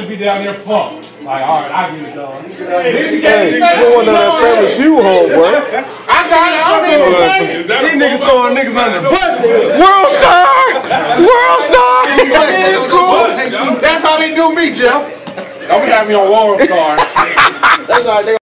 just be down there funked. Like, all right, I'll get it done. Hey, you going to that family feud home, boy. I got it. These niggas throwing niggas under the bus. World Star! World Star! That's how they do me, Jeff. Don't be having me on World Star. That's all right.